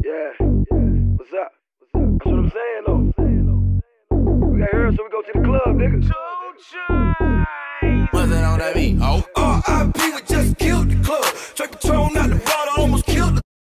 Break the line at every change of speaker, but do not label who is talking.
Yeah. What's up? That's what I'm saying, though. We got here, so we go to the club, nigga.